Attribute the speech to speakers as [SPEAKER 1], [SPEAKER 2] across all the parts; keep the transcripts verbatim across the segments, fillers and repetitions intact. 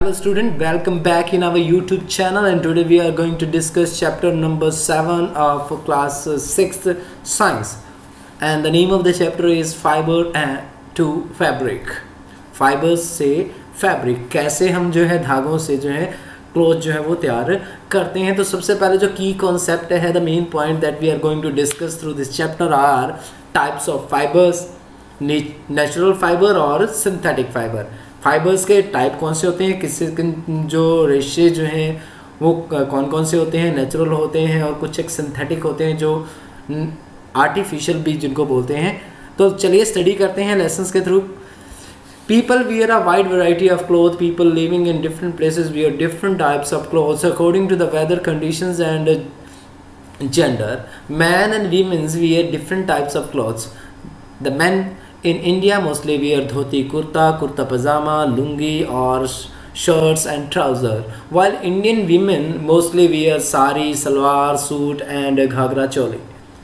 [SPEAKER 1] Hello student, welcome back in our YouTube channel, and today we are going to discuss chapter number seven of class sixth science, and the name of the chapter is fiber and to fabric. Fibers से fabric, कैसे हम जो है धागों से जो है cloth जो है वो तैयार करते हैं। तो सबसे पहले जो की कॉन्सेप्ट है, the main point that we are going to discuss through this chapter are types of fibres, natural fibre और सिंथेटिक फाइबर। फाइबर्स के टाइप कौन से होते हैं, किससे जो रेशे जो हैं वो कौन कौन से होते हैं, नेचुरल होते हैं और कुछ एक सिंथेटिक होते हैं जो आर्टिफिशियल भी जिनको बोलते हैं। तो चलिए स्टडी करते हैं लेसन्स के through. People wear a wide variety of clothes. People living in different places wear different types of clothes according to the weather conditions and gender. Men and women wear different types of clothes. The men in India mostly wear dhoti, kurta, kurta pajama, lungi or shirts and trouser, while Indian women mostly wear sari, salwar, suit and ghagra choli.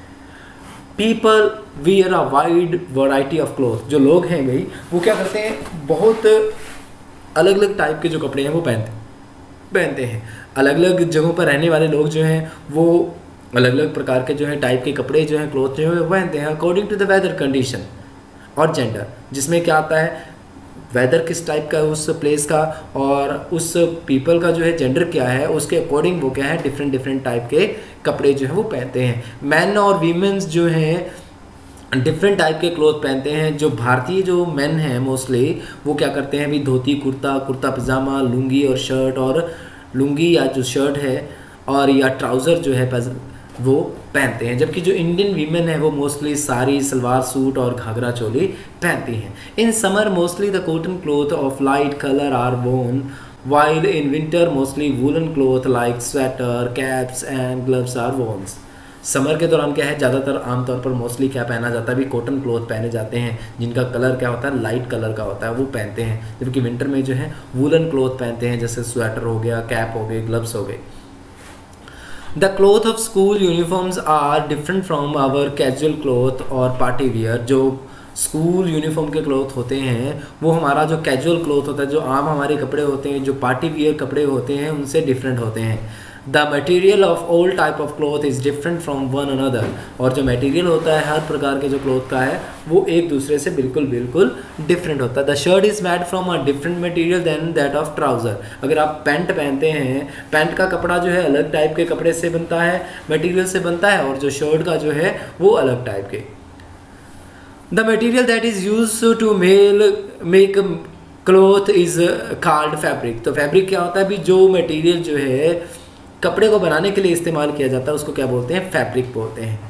[SPEAKER 1] People wear a wide variety of clothes. जो लोग हैं भाई वो क्या करते हैं, बहुत अलग अलग टाइप के जो कपड़े हैं वो पहनते पहनते हैं। अलग अलग जगहों पर रहने वाले लोग जो हैं वो अलग अलग प्रकार के जो है टाइप के कपड़े जो हैं क्लोथ जो है वो पहनते हैं according to the weather condition और जेंडर, जिसमें क्या आता है वेदर किस टाइप का है उस प्लेस का और उस पीपल का जो है जेंडर क्या है, उसके अकॉर्डिंग वो क्या है डिफरेंट डिफरेंट टाइप के कपड़े जो है वो पहनते हैं। मैन और वीमेंस जो हैं डिफरेंट टाइप के क्लोथ पहनते हैं। जो भारतीय जो मेन हैं मोस्टली वो क्या करते हैं अभी धोती, कुर्ता, कुर्ता पजामा, लुंगी और शर्ट, और लुंगी या जो शर्ट है और या ट्राउज़र जो है वो पहनते हैं। जबकि जो इंडियन वीमेन है वो मोस्टली साड़ी, सलवार सूट और घाघरा चोली पहनती हैं। In summer mostly the cotton cloth of light colour are worn, while in winter mostly woolen cloth like sweater, caps and gloves are worn. Summer के दौरान क्या है ज़्यादातर आमतौर पर मोस्टली क्या पहना जाता है अभी कॉटन क्लोथ पहने जाते हैं जिनका कलर क्या होता है लाइट कलर का होता है वो पहनते हैं। जबकि विंटर में जो है वूलन क्लोथ पहनते हैं, जैसे स्वेटर हो गया, कैप हो गए, ग्लव्स हो गए। The cloth of school uniforms are different from our casual cloth और party wear. जो स्कूल यूनिफॉर्म के क्लोथ होते हैं वो हमारा जो कैजुअल क्लोथ होता है, जो आम हमारे कपड़े होते हैं, जो पार्टी वियर कपड़े होते हैं उनसे डिफरेंट होते हैं। The material of all type of cloth is different from one another, और जो मटेरियल होता है हर प्रकार के जो क्लोथ का है वो एक दूसरे से बिल्कुल बिल्कुल डिफरेंट होता है। The shirt is made from a different material than that of trouser. अगर आप पैंट पहनते हैं, पैंट का कपड़ा जो है अलग टाइप के कपड़े से बनता है, मटेरियल से बनता है, और जो शर्ट का जो है वो अलग टाइप के। The material that is used to make make cloth is called fabric. तो fabric क्या होता है अभी, जो मटेरियल जो है कपड़े को बनाने के लिए इस्तेमाल किया जाता है उसको क्या बोलते हैं, फैब्रिक बोलते हैं।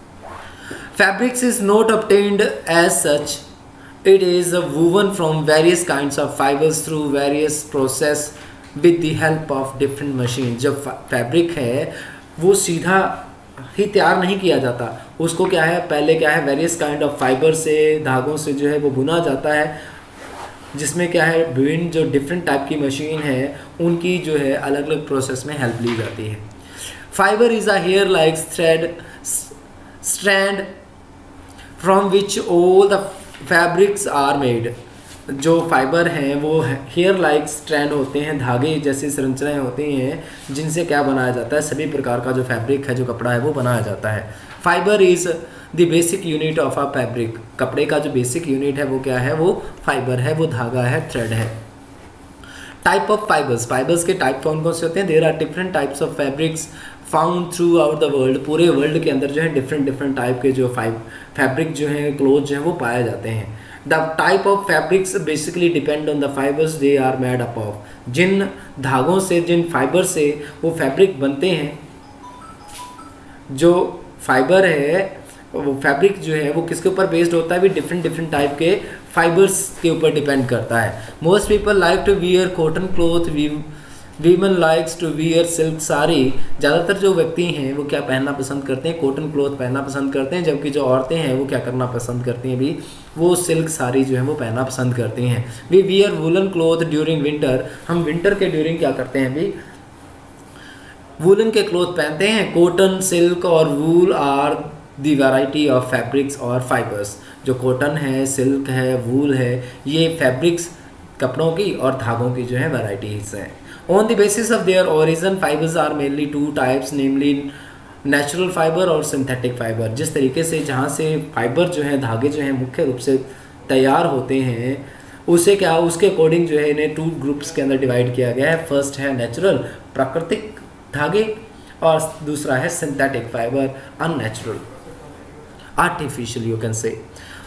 [SPEAKER 1] Fabrics is not obtained as such. It is woven from various kinds of fibers through various process with the help of different machines. जो फैब्रिक है वो सीधा ही तैयार नहीं किया जाता, उसको क्या है पहले क्या है वेरियस काइंड ऑफ फाइबर से, धागों से जो है वो बुना जाता है, जिसमें क्या है विभिन्न जो डिफरेंट टाइप की मशीन है उनकी जो है अलग अलग प्रोसेस में हेल्प ली जाती है। Fibre is a hair like thread strand from which all the fabrics are made. जो फाइबर हैं वो हेयर लाइक स्ट्रैंड होते हैं, धागे जैसी संरचनाएं होती हैं जिनसे क्या बनाया जाता है सभी प्रकार का जो फैब्रिक है, जो कपड़ा है वो बनाया जाता है। Fibre is the basic unit of a fabric. कपड़े का जो बेसिक यूनिट है वो क्या है, वो फाइबर है, वो धागा है, थ्रेड है। टाइप ऑफ फाइबर्स, फाइबर्स के टाइप कौन कौन से होते हैं, there are different types of fabrics found throughout the world. पूरे वर्ल्ड के अंदर जो है डिफरेंट डिफरेंट टाइप के जो फाइब फैब्रिक जो है क्लोथ जो है वो पाए जाते हैं। The type of fabrics basically depend on the fibres they are made up of. जिन धागों से, जिन फाइबर से वो फैब्रिक बनते हैं, जो फाइबर है वो फैब्रिक जो है वो किसके ऊपर बेस्ड होता है भी डिफरेंट डिफरेंट टाइप के फाइबर्स के ऊपर डिपेंड करता है। Most people like to wear cotton cloth, women likes to wear silk sari. ज़्यादातर जो व्यक्ति हैं वो क्या पहनना पसंद करते हैं, कॉटन क्लोथ पहनना पसंद करते हैं, जबकि जो औरतें हैं वो क्या करना पसंद करती हैं भी, वो सिल्क साड़ी जो है वो पहनना पसंद करती हैं। We wear woollen cloth during winter. हम विंटर के ड्यूरिंग क्या करते हैं भी वूलन के क्लोथ पहनते हैं। कॉटन, सिल्क और wool are the variety of fabrics और फाइबर्स। जो कॉटन है, सिल्क है, वूल है, ये फैब्रिक्स कपड़ों की और धागों की जो है वैराइटीज हैं। On the basis of their origin fibres are mainly two types, namely natural fibre और सिंथेटिक फाइबर। जिस तरीके से जहाँ से फाइबर जो है, धागे जो हैं मुख्य रूप से तैयार होते हैं, उसे क्या उसके अकॉर्डिंग जो है इन्हें टू ग्रुप्स के अंदर डिवाइड किया गया है। फर्स्ट है नेचुरल प्राकृतिक धागे और दूसरा है synthetic fibre unnatural artificial you can say.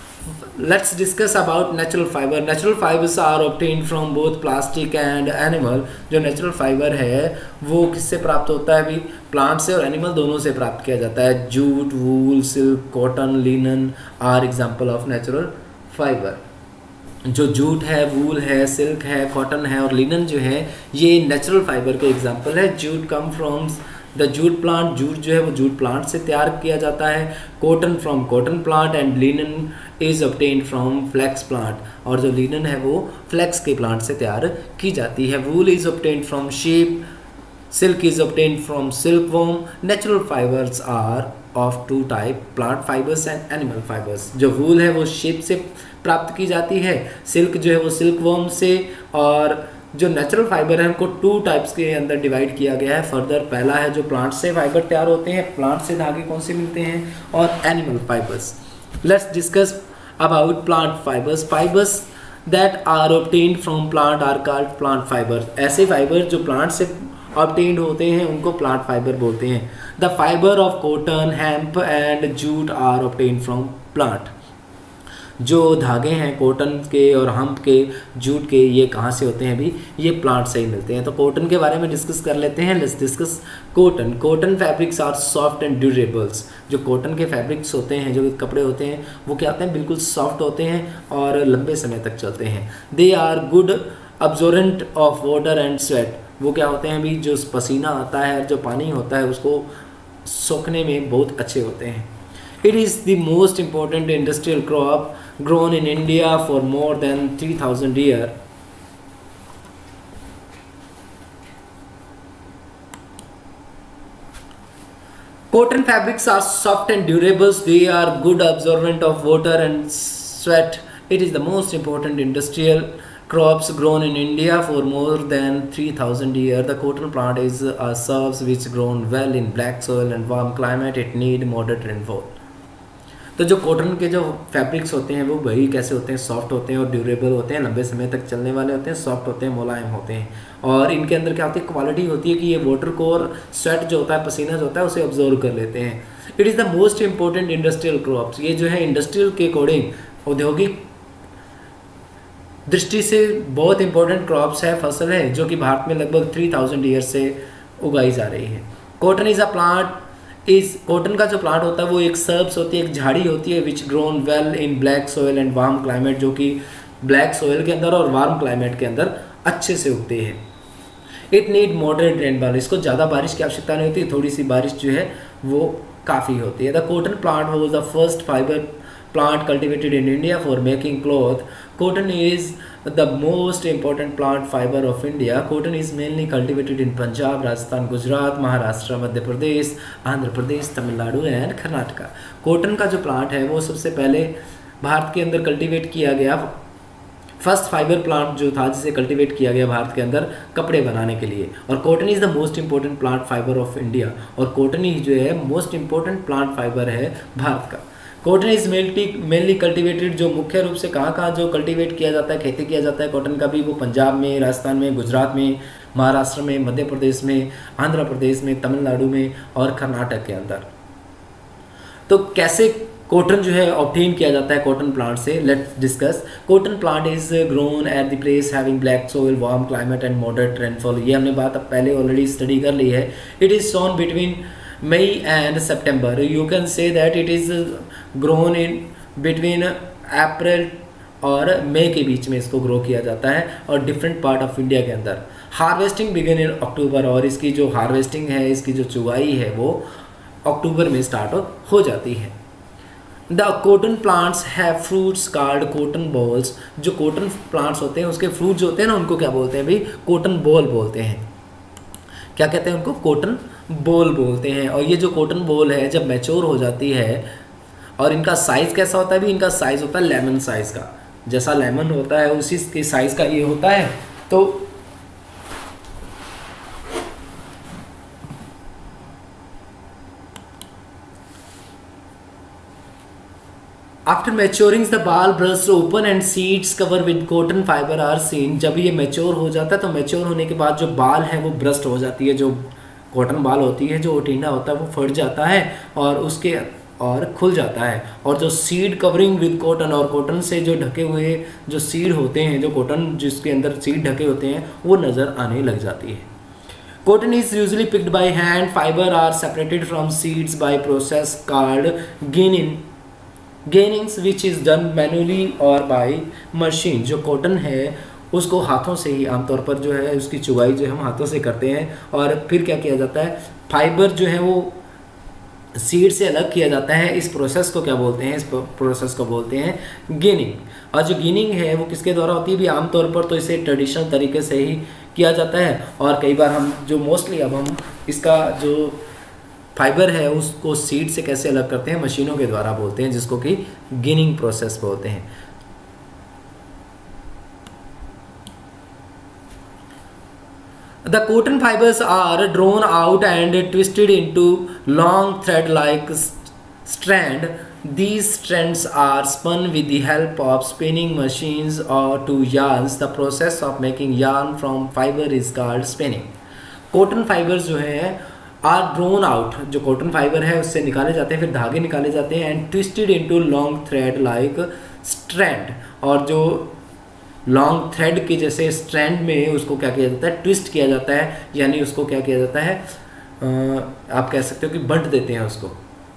[SPEAKER 1] Let's discuss about natural fibre. Natural fibres are obtained from both plastic and animal. जो नेचुरल फाइबर है वो किससे प्राप्त होता है? अभी प्लांट से और एनिमल दोनों से प्राप्त किया जाता है। Jute, wool, silk, cotton, linen are example of natural fibre. जो जूट है, वूल है, सिल्क है, कॉटन है और लिनन जो है ये नेचुरल फाइबर के एग्जाम्पल है। Jute come from the jute plant. Jute जो है वो जूट प्लांट से तैयार किया जाता है। Cotton from cotton plant and linen is obtained from flax plant. और जो लिनन है वो फ्लैक्स के प्लांट से तैयार की जाती है। Wool is obtained from sheep. Silk is obtained from silk worm. Natural fibres are of two type, plant fibres and animal fibres. जो वूल है वो शीप से प्राप्त की जाती है, सिल्क जो है वो सिल्क वॉर्म से, और जो नेचुरल फाइबर है उनको टू टाइप्स के अंदर डिवाइड किया गया है फर्दर। पहला है जो प्लांट से फाइबर तैयार होते हैं, प्लांट से धागे कौन से मिलते हैं, और animal fibres. Let's discuss about plant fibres. Fibres that are obtained from plant are called plant fibre. ऐसे फाइबर जो प्लांट से ऑब्टेन्ड होते हैं उनको प्लांट फाइबर बोलते हैं। The fibre of cotton, hemp and jute are obtained from plant. जो धागे हैं कॉटन के और हम्प के, जूट के, ये कहाँ से होते हैं? अभी ये प्लांट से ही मिलते हैं। तो कॉटन के बारे में डिस्कस कर लेते हैं। Let's discuss cotton. Cotton fabrics are soft and durables. जो कॉटन के फैब्रिक्स होते हैं, जो कपड़े होते हैं, वो क्या होते हैं? बिल्कुल सॉफ्ट होते हैं और लंबे समय तक चलते हैं। They are good absorbent of water and sweat. वो क्या होते हैं? अभी जो पसीना आता है, जो पानी होता है, उसको सोखने में बहुत अच्छे होते हैं। It is the most important industrial crop grown in India for more than three thousand years. Cotton fabrics are soft and durable. They are good absorbent of water and sweat. It is the most important industrial crops grown in India for more than three thousand years. The cotton plant is a herbs which grown well in black soil and warm climate. It need moderate rainfall. तो जो cotton के जो fabrics होते हैं वो वही कैसे होते हैं? सॉफ्ट होते हैं और ड्यूरेबल होते हैं, लंबे समय तक चलने वाले होते हैं, सॉफ्ट होते हैं, मुलायम होते हैं। और इनके अंदर क्या होती है? क्वालिटी होती है कि ये वाटर को और स्वेट जो होता है, पसीना जो होता है, उसे ऑब्जॉर्व कर लेते हैं। It is the most important industrial crops. ये जो है इंडस्ट्रियल के अकॉर्डिंग औद्योगिक दृष्टि से बहुत इंपॉर्टेंट क्रॉप्स है, फसल है, जो कि भारत में लगभग थ्री थाउजेंड ईयर से उगाई जा रही है। कॉटन इज़ अ प्लांट इस कॉटन का जो प्लांट होता है वो एक सर्ब्स होती है, एक झाड़ी होती है, which grown well in black soil and warm climate. जो कि ब्लैक सॉइल के अंदर और वार्म क्लाइमेट के अंदर अच्छे से उगते हैं। It need moderate rainfall. इसको ज़्यादा बारिश की आवश्यकता नहीं होती, थोड़ी सी बारिश जो है वो काफ़ी होती है। The cotton plant was the first fibre plant cultivated in India for making cloth. Cotton is the most important plant fiber of India. Cotton is mainly cultivated in Punjab, Rajasthan, Gujarat, Maharashtra, Madhya Pradesh, Andhra Pradesh, Tamil Nadu and Karnataka. Cotton का जो plant है वो सबसे पहले भारत के अंदर cultivate किया गया। फर्स्ट फाइबर प्लांट जो था जिसे कल्टीवेट किया गया भारत के अंदर कपड़े बनाने के लिए। और cotton is the most important plant fibre of India. और कॉटन ही जो है मोस्ट इंपॉर्टेंट प्लांट फाइबर है भारत का। Cotton is mainly mainly cultivated. जो मुख्य रूप से कहाँ कहाँ जो कल्टीवेट किया जाता है, खेती किया जाता है कॉटन का भी, वो पंजाब में, राजस्थान में, गुजरात में, महाराष्ट्र में, मध्य प्रदेश में, आंध्र प्रदेश में, तमिलनाडु में और कर्नाटक के अंदर। तो कैसे कॉटन जो है ऑब्टेन किया जाता है कॉटन प्लांट से, let's discuss. Cotton plant is grown at the place having black soil, warm climate and moderate rainfall. ये हमने बात अब पहले ऑलरेडी स्टडी कर ली है। It is sown between May and September. You can say that it is grown in between April और मई के बीच में इसको ग्रो किया जाता है और डिफरेंट पार्ट ऑफ इंडिया के अंदर। Harvesting begin in October. और इसकी जो हार्वेस्टिंग है, इसकी जो चुगाई है वो अक्टूबर में स्टार्ट हो जाती है। The cotton plants have fruits called cotton bolls. जो कॉटन प्लांट्स होते हैं उसके फ्रूट जो होते हैं ना, उनको क्या बोलते हैं भाई? कॉटन बॉल बोलते हैं। क्या कहते हैं उनको? कॉटन बॉल बोलते हैं। और ये जो कॉटन बॉल है जब मैच्योर हो जाती है, और इनका साइज़ कैसा होता है भी? इनका साइज़ होता है लेमन साइज़ का। जैसा लेमन होता है उसी के साइज का ये होता है। तो after maturing the boll burst open and seeds cover with cotton fibre are seen. जब ये मैच्योर हो जाता है तो मैच्योर होने के बाद जो बाल है वो ब्रस्ट हो जाती है, जो कॉटन बाल होती है, जो ओटिंडा होता है वो फट जाता है और उसके और खुल जाता है। और जो सीड कवरिंग विद कॉटन, और कॉटन से जो ढके हुए जो सीड होते हैं, जो कॉटन जिसके अंदर सीड ढके होते हैं वो नज़र आने लग जाती है। Cotton is usually picked by hand, fibre are separated from seeds by process called ginning ginnings which is done manually और बाय मशीन। जो कॉटन है उसको हाथों से ही आमतौर पर जो है उसकी चुगाई जो है हम हाथों से करते हैं, और फिर क्या किया जाता है, फाइबर जो है वो सीड से अलग किया जाता है। इस प्रोसेस को क्या बोलते हैं, इस प्रोसेस को बोलते हैं गिनिंग। और जो गिनिंग है वो किसके द्वारा होती है भी, आमतौर पर तो इसे ट्रेडिशनल तरीके से ही किया जाता है, और कई बार हम जो मोस्टली अब हम इसका जो फाइबर है उसको सीड से कैसे अलग करते हैं, मशीनों के द्वारा बोलते हैं, जिसको कि गिनिंग प्रोसेस बोलते हैं। The cotton fibers are drawn out and twisted into long thread-like strand. These strands are spun with the help of spinning machines or to yarns. The process of making yarn from fiber is called spinning. Cotton fibers जो है are drawn out, जो cotton fiber है उससे निकाले जाते हैं, फिर धागे निकाले जाते हैं, and twisted into long thread-like strand, और जो लॉन्ग थ्रेड के जैसे स्ट्रैंड में उसको क्या किया जाता है, ट्विस्ट किया जाता है, यानी उसको क्या किया जाता है, आ, आप कह सकते हो कि बंट देते हैं उसको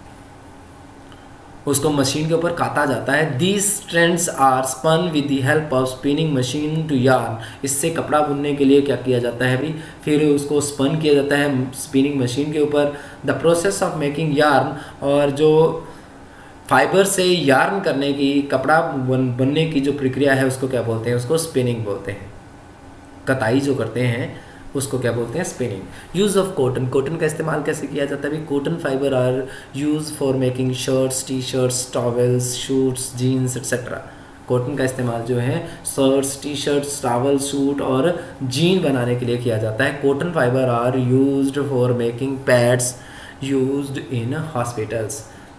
[SPEAKER 1] उसको मशीन के ऊपर काटा जाता है। These strands are spun with the help of spinning machine to yarn. इससे कपड़ा बुनने के लिए क्या किया जाता है भी, फिर उसको स्पन किया जाता है स्पिनिंग मशीन के ऊपर। The process of making yarn, और जो फाइबर से यार्न करने की, कपड़ा बन बनने की जो प्रक्रिया है उसको क्या बोलते हैं, उसको स्पिनिंग बोलते हैं। कताई जो करते हैं उसको क्या बोलते हैं, spinning. Use of cotton, cotton का इस्तेमाल कैसे किया जाता है भी, cotton fibre are use for making shirts, T shirts, towels, suits, jeans etcetera. Cotton का इस्तेमाल जो है shirts, T shirts, towel, suit और जीन बनाने के लिए किया जाता है। Cotton fibre are used for making pads used in hospitals.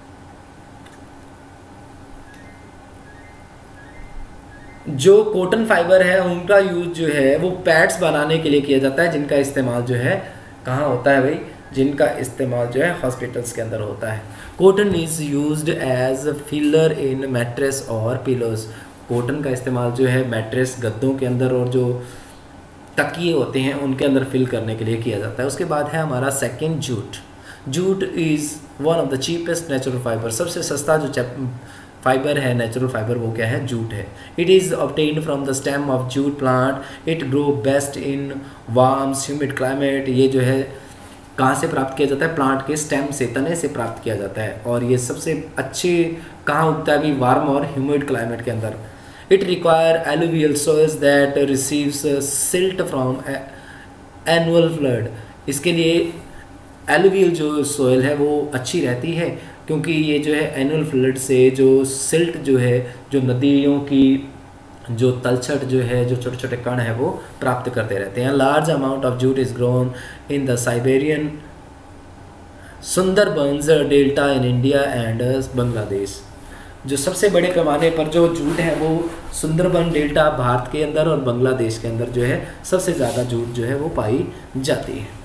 [SPEAKER 1] जो कॉटन फाइबर है उनका यूज जो है वो पैड्स बनाने के लिए किया जाता है, जिनका इस्तेमाल जो है कहाँ होता है भाई, जिनका इस्तेमाल जो है हॉस्पिटल्स के अंदर होता है। Cotton is used as filler in mattress और पिलोज। कॉटन का इस्तेमाल जो है मैट्रेस, गद्दों के अंदर और जो तकिए होते हैं उनके अंदर फिल करने के लिए किया जाता है। उसके बाद है हमारा second jute. Jute is one of the cheapest natural fibre. सबसे सस्ता जो फाइबर है नेचुरल फाइबर वो क्या है, जूट है। It is obtained from the stem of jute plant. It grow best in warm humid climate. ये जो है कहाँ से प्राप्त किया जाता है, प्लांट के स्टेम से, तने से प्राप्त किया जाता है, और ये सबसे अच्छे कहाँ उगता है भी, वार्म और ह्यूमिड क्लाइमेट के अंदर। It require alluvial soils that receives silt from annual flood. इसके लिए एलुवियल जो सोइल है वो अच्छी रहती है, क्योंकि ये जो है एनुअल फ्लड से जो सिल्ट जो है, जो नदियों की जो तलछट जो है, जो छोटे छोटे कण है वो प्राप्त करते रहते हैं। Large amount of jute is grown in the Siberian Sundarbans delta in India and Bangladesh. जो सबसे बड़े पैमाने पर जो जूट है वो सुंदरबन डेल्टा भारत के अंदर और बांग्लादेश के अंदर जो है सबसे ज़्यादा जूट जो है वो पाई जाती है।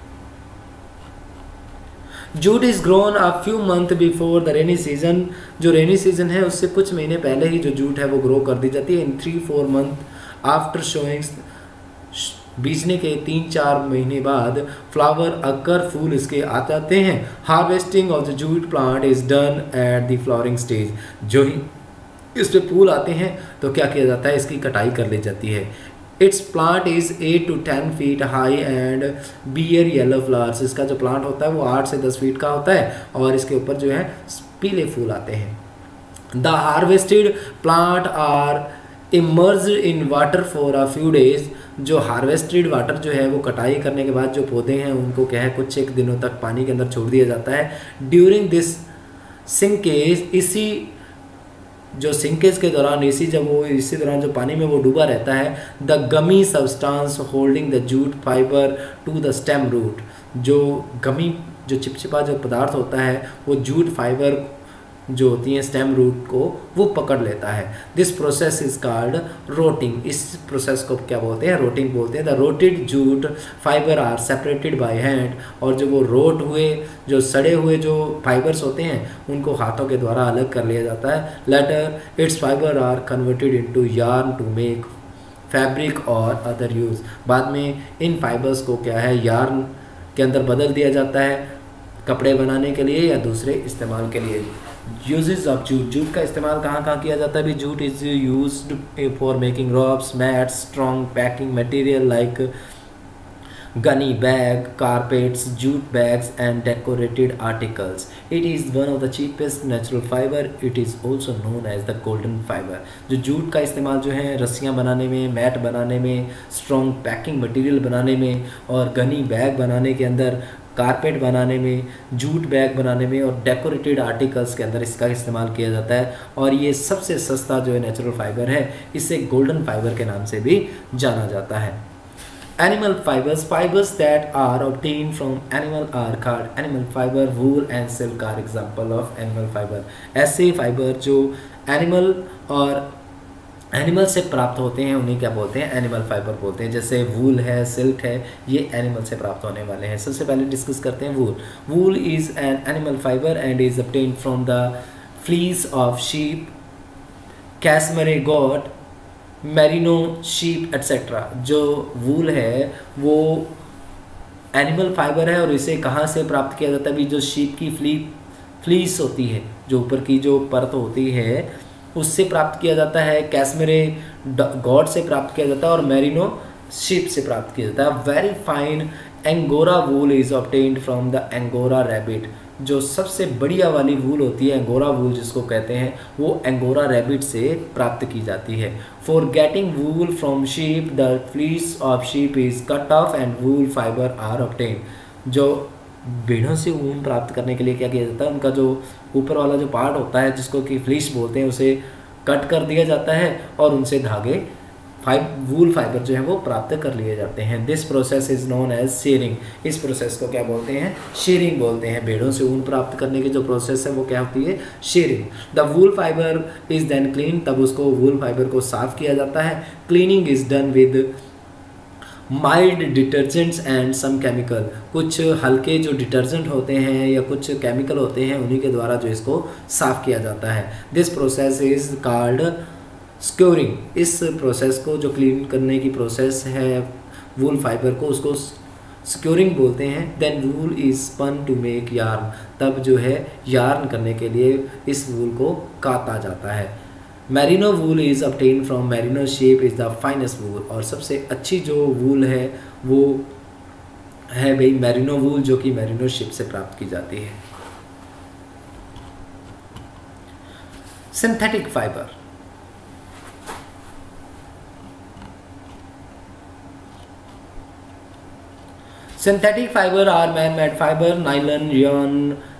[SPEAKER 1] Jute is grown a few month before the rainy season. जो रेनी सीजन है उससे कुछ महीने पहले ही जो जूट है वो ग्रो कर दी जाती है। In three four month after sowings, बीजने के तीन चार महीने बाद फ्लावर अकर, फूल इसके आ जाते हैं। Harvesting of the jute plant is done at the flowering stage. जो ही इस पे फूल आते हैं तो क्या किया जाता है, इसकी कटाई कर ली जाती है। Its plant is eight to ten feet high and bear yellow flowers. इसका जो प्लांट होता है वो आठ से दस फीट का होता है और इसके ऊपर जो है पीले फूल आते हैं। The harvested plant are immersed in water for a few days. जो हार्वेस्टेड वाटर जो है वो कटाई करने के बाद जो पौधे हैं उनको क्या है कुछ एक दिनों तक पानी के अंदर छोड़ दिया जाता है। ड्यूरिंग दिस सिंकेज, इसी जो सिंकेज के दौरान इसी जब वो इसी दौरान जो पानी में वो डूबा रहता है, the gummy substance holding the jute fibre to the stem root, जो गमी जो चिपचिपा जो पदार्थ होता है वो जूट फाइबर जो होती हैं स्टेम रूट को वो पकड़ लेता है। This process is called rotting, इस प्रोसेस को क्या बोलते हैं? रोटिंग बोलते हैं। The rotted jute fibre are separated by hand, और जो वो रोट हुए जो सड़े हुए जो फाइबर्स होते हैं उनको हाथों के द्वारा अलग कर लिया जाता है। Later its fibre are converted into yarn to make fabric और अदर यूज़, बाद में इन फाइबर्स को क्या है यार्न के अंदर बदल दिया जाता है कपड़े बनाने के लिए या दूसरे इस्तेमाल के लिए। यूजेस ऑफ जूट, जूट का इस्तेमाल कहाँ कहाँ किया जाता है? भी jute is used for making ropes, mats, strong packing material like gunny bag, carpets, jute bags and decorated articles. It is one of the cheapest natural fiber. It is also known as the golden fiber. जो jute का इस्तेमाल जो है रस्सियाँ बनाने में, mat बनाने में, स्ट्रॉन्ग पैकिंग मटेरियल बनाने में और गनी बैग बनाने के अंदर, कारपेट बनाने में, जूट बैग बनाने में और डेकोरेटेड आर्टिकल्स के अंदर इसका इस्तेमाल किया जाता है। और ये सबसे सस्ता जो है नेचुरल फाइबर है, इसे गोल्डन फाइबर के नाम से भी जाना जाता है। Animal fibers, fibers that are obtained from animal are called animal fiber. Wool and silk are example of animal fiber. ऐसे फाइबर जो एनिमल और एनिमल से प्राप्त होते हैं उन्हें क्या बोलते हैं? एनिमल फाइबर बोलते हैं। जैसे वूल है, सिल्क है, ये एनिमल से प्राप्त होने वाले हैं। सबसे पहले डिस्कस करते हैं wool. Wool is an animal fibre and is obtained from the fleece of sheep, cashmere goat, merino sheep etcetera. जो वूल है वो एनिमल फाइबर है और इसे कहाँ से प्राप्त किया जाता है? भी जो शीप की फ्ली फ्लीस होती है, जो ऊपर की जो परत होती है उससे प्राप्त किया जाता है, कैशमेरे गॉड से प्राप्त किया जाता है और मेरिनो शीप से प्राप्त किया जाता है। Very fine angora wool is obtained from the angora rabbit. जो सबसे बढ़िया वाली वूल होती है एंगोरा वूल जिसको कहते हैं, वो एंगोरा रैबिट से प्राप्त की जाती है। For getting wool from sheep the fleece of sheep is cut off and wool fibre are obtained. जो भेड़ों से ऊन प्राप्त करने के लिए क्या किया जाता है? उनका जो ऊपर वाला जो पार्ट होता है जिसको कि फ्लीस बोलते हैं उसे कट कर दिया जाता है और उनसे धागे फाइब वूल फाइबर जो है वो प्राप्त कर लिए जाते हैं। This process is known as shearing. इस प्रोसेस को क्या बोलते हैं? शेयरिंग बोलते हैं। भेड़ों से ऊन प्राप्त करने की जो प्रोसेस है वो क्या होती है? Shearing. The wool fibre is then clean, तब उसको वूल फाइबर को साफ किया जाता है। Cleaning is done with mild detergents and some chemical. कुछ हल्के जो डिटर्जेंट होते हैं या कुछ केमिकल होते हैं उन्हीं के द्वारा जो इसको साफ किया जाता है। This process is called scouring. इस प्रोसेस को जो क्लीन करने की प्रोसेस है वूल फाइबर को, उसको स्क्योरिंग बोलते हैं। Then wool is spun to make yarn, तब जो है यार्न करने के लिए इस वूल को काता जाता है। Merino wool is obtained from merino sheep is the finest wool. और सबसे अच्छी जो वूल है वो है भाई मेरिनो वूल, जो कि मेरिनो शीप से प्राप्त की जाती है। Synthetic fibre, synthetic fiber are man-made fiber. Nylon, rayon,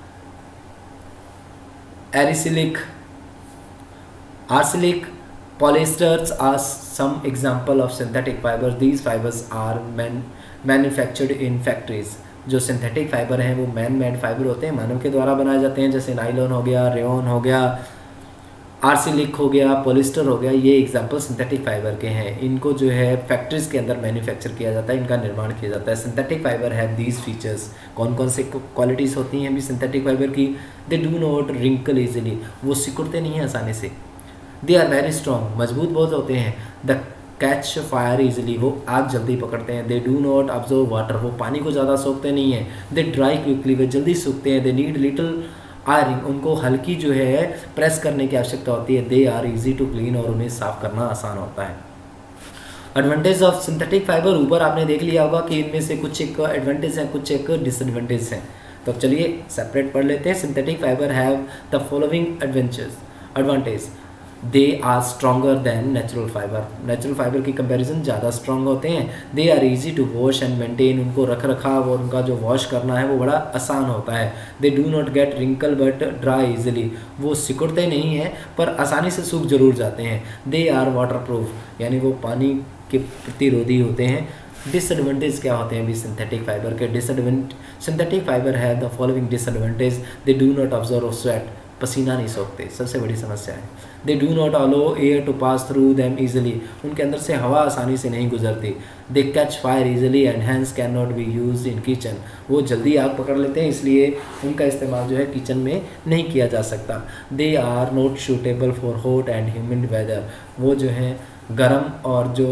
[SPEAKER 1] arylic, arsenic, polyesters are some example of synthetic fibers. These fibers are man manufactured in factories. जो सिंथेटिक फाइबर हैं वो मैन मेड फाइबर होते हैं, मानव के द्वारा बनाए जाते हैं। जैसे नाइलॉन हो गया, रेयन हो गया, आर्सेनिक हो गया, पॉलिस्टर हो गया, ये एग्जांपल सिंथेटिक फाइबर के हैं। इनको जो है फैक्ट्रीज के अंदर मैन्युफैक्चर किया जाता है, इनका निर्माण किया जाता है। सिंथेटिक फाइबर है दीज फीचर्स। कौन कौन से क्वालिटीज़ होती हैं भी सिंथेटिक फाइबर की? They do not wrinkle easily, वो सिकुड़ते नहीं हैं आसानी से। दे आर वेरी स्ट्रॉन्ग, मजबूत बहुत होते हैं। द कैच फायर ईजिली, वो आग जल्दी पकड़ते हैं। They do not observe water, वो पानी को ज़्यादा सोखते नहीं हैं। दे ड्राई क्विकली, वे जल्दी सूखते हैं। दे नीड लिटिल आयरिंग, उनको हल्की जो है प्रेस करने की आवश्यकता होती है। They are easy to clean, और उन्हें साफ करना आसान होता है। एडवांटेज ऑफ सिंथेटिक फाइबर, ऊपर आपने देख लिया होगा कि इनमें से कुछ एक एडवांटेज हैं, कुछ एक डिसएडवांटेज हैं। तो चलिए सेपरेट पढ़ लेते हैं। Synthetic fibre have the following adventures advantage. They are stronger than natural fibre. Natural fibre की कंपैरिजन ज़्यादा स्ट्रॉन्ग होते हैं। They are easy to wash and maintain, उनको रख रखाव और उनका जो वॉश करना है वो बड़ा आसान होता है। They do not get wrinkle but dry easily, वो सिकुड़ते नहीं हैं पर आसानी से सूख जरूर जाते हैं। दे आर वाटर प्रूफ, यानी वो पानी के प्रतिरोधी होते हैं। डिसएडवांटेज क्या होते हैं अभी सिंथेटिक फाइबर के? डिसएडवांट सिंथेटिक फाइबर है the following disadvantage. They do not observe sweat, पसीना नहीं सोखते, सबसे बड़ी समस्या है। They do not allow air to pass through them easily, उनके अंदर से हवा आसानी से नहीं गुजरती। They catch fire easily and hence can not be use in kitchen, वो जल्दी आग पकड़ लेते हैं इसलिए उनका इस्तेमाल जो है किचन में नहीं किया जा सकता। They are not suitable for hot and humid weather, वो जो है गर्म और जो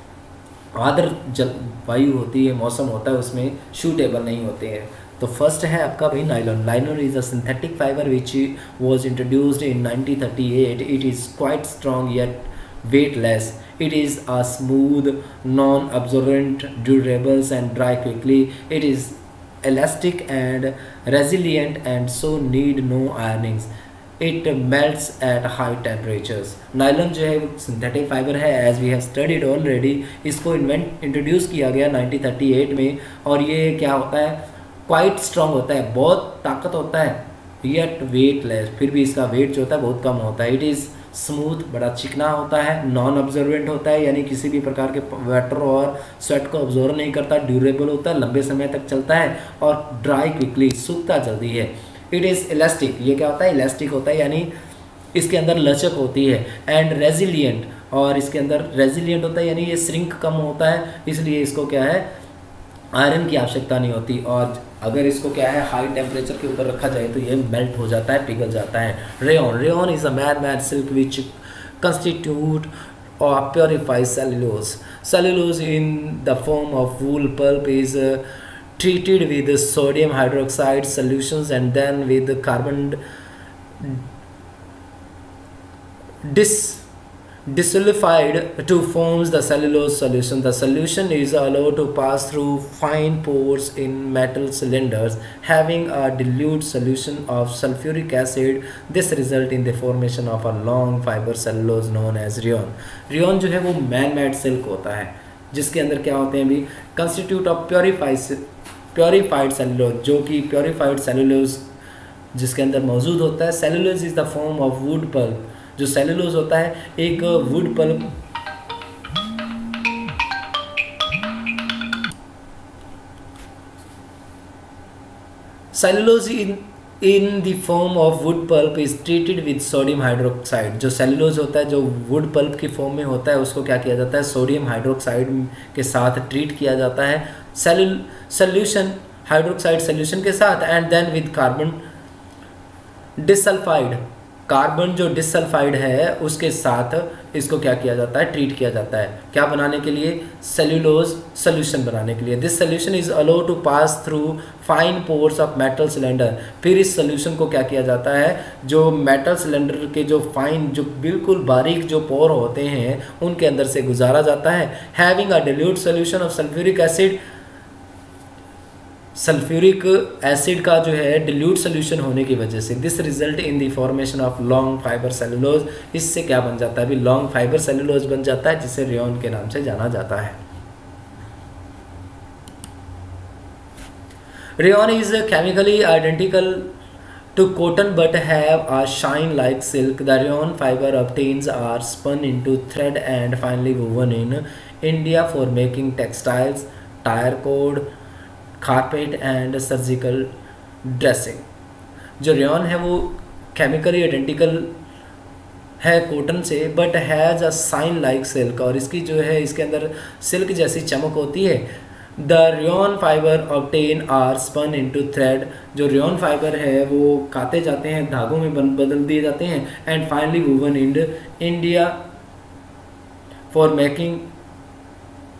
[SPEAKER 1] आर्द्र जलवायु होती है, मौसम होता है, उसमें सूटेबल नहीं होते हैं। तो फर्स्ट है आपका भाई nylon. Nylon is a synthetic fibre which was introduced in nineteen thirty eight. It is quite strong yet weightless. It is a smooth, non-absorbent, durable and dry quickly. It is elastic and resilient and so need no ironings. It melts at high temperatures. Nylon जो है synthetic fibre है, as we have studied already. इसको invent introduce किया गया nineteen thirty eight में, और ये क्या होता है, क्वाइट स्ट्रॉन्ग होता है, बहुत ताकत होता है, येट वेटलेस, फिर भी इसका वेट जो होता है बहुत कम होता है। इट इज़ स्मूथ, बड़ा चिकना होता है, नॉन ऑब्जर्वेंट होता है, यानी किसी भी प्रकार के वाटर और स्वेट को ऑब्जर्व नहीं करता, ड्यूरेबल होता है, लंबे समय तक चलता है, और ड्राई क्विकली, सूखता जल्दी है। इट इज़ इलास्टिक, ये क्या होता है, इलास्टिक होता है, यानी इसके अंदर लचक होती है। एंड रेजिलियंट, और इसके अंदर रेजिलियंट होता है, यानी ये श्रिंक कम होता है, इसलिए इसको क्या है, आयरन की आवश्यकता नहीं होती। और अगर इसको क्या है, हाई टेम्परेचर के ऊपर रखा जाए तो ये मेल्ट हो जाता है, पिघल जाता है। Rayon, rayon is a made made silk which constitute और purifies cellulose. Cellulose in the form of wool pulp is treated with sodium hydroxide solutions and then with carbon dis disolidified to forms the cellulose solution. The solution is allowed to pass through fine pores in metal cylinders having a dilute solution of sulfuric acid. This result in the formation of a long fiber cellulose known as rayon. Rayon जो है वो man made silk होता है, जिसके अंदर क्या होते हैं भी, constitute of purified purified cellulose, जो कि प्योरीफाइड सेलुलोज जिसके अंदर मौजूद होता है। Cellulose is the form of wood pulp, जो सेलुलोज होता है एक wood pulp cellulose in in the form of wood pulp is treated with sodium hydroxide. जो सेलुलोज होता है जो वुड पल्प की फॉर्म में होता है, उसको क्या किया जाता है, सोडियम हाइड्रोक्साइड के साथ ट्रीट किया जाता है, सेलुल सोल्यूशन हाइड्रोक्साइड सोल्यूशन के साथ, and then with carbon disulphide, carbon जो डिसल्फाइड है उसके साथ इसको क्या किया जाता है, ट्रीट किया जाता है, क्या बनाने के लिए, सेल्यूलोज सोल्यूशन बनाने के लिए। This solution is allowed to pass through fine pores of metal cylinder. फिर इस सोल्यूशन को क्या किया जाता है, जो मेटल सिलेंडर के जो फाइन, जो बिल्कुल बारीक जो पोर होते हैं उनके अंदर से गुजारा जाता है। Having a dilute solution of sulphuric acid, sulphuric acid का जो है डिल्यूट सोल्यूशन होने की वजह से, this result in the formation of long fibre cellulose. इससे क्या बन जाता है भी, लॉन्ग फाइबर सेलुलोज बन जाता है, जिसे रेयन के नाम से जाना जाता है। Rayon is chemically identical to cotton but have a shine like silk. The rayon fiber obtains are spun into thread and finally woven in India for making textiles, tire cord, carpet and surgical dressing. जो rayon है वो chemically identical है cotton से, but has a shine like silk, और इसकी जो है इसके अंदर सिल्क जैसी चमक होती है। The rayon fibre obtain are spun into thread, जो रेयन फाइबर है वो काते जाते हैं, धागों में बदल दिए जाते हैं, and finally woven in India for making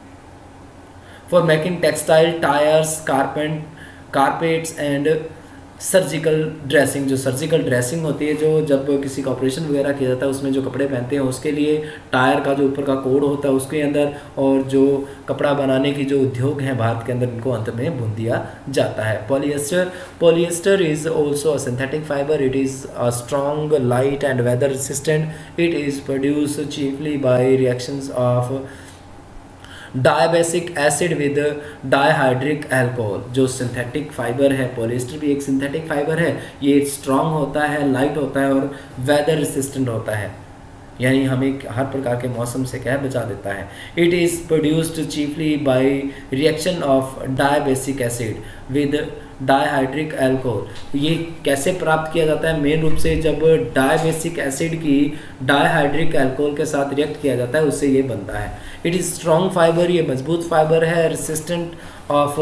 [SPEAKER 1] for making textile, tyres, carpet carpets and surgical dressing, जो सर्जिकल ड्रेसिंग होती है, जो जब किसी का ऑपरेशन वगैरह किया जाता है उसमें जो कपड़े पहनते हैं उसके लिए टायर का जो ऊपर का कोड होता है उसके अंदर, और जो कपड़ा बनाने की जो उद्योग हैं भारत के अंदर, इनको अंत में बुन दिया जाता है। Polyester polyester is also a synthetic fibre, it is a strong, light and weather resistant, it is produce chiefly by reactions of dibasic acid with dihydric alcohol. जो सिंथेटिक फाइबर है, पॉलिएस्टर भी एक सिंथेटिक फाइबर है, ये strong होता है, light होता है और वेदर रेसिस्टेंट होता है, यानी हमें हर प्रकार के मौसम से क्या है बचा देता है। It is produced chiefly by reaction of dibasic acid with dihydric alcohol. ये कैसे प्राप्त किया जाता है? मेन रूप से जब डायबेसिक एसिड की डाइहाइड्रिक अल्कोहल के साथ रिएक्ट किया जाता है उससे ये बनता है। इट इज़ स्ट्रॉन्ग फाइबर, ये मजबूत फाइबर है, resistant of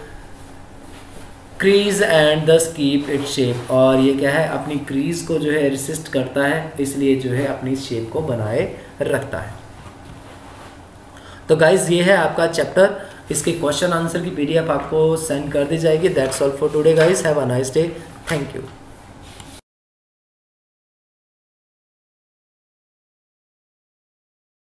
[SPEAKER 1] crease and thus keep it shape, और ये क्या है अपनी क्रीज को जो है रेसिस्ट करता है, इसलिए जो है अपनी शेप को बनाए रखता है। तो गाइज ये है आपका चैप्टर, इसके क्वेश्चन आंसर की पीडीएफ आपको सेंड कर दी जाएगी। That's all for today guys, have a nice day, thank you.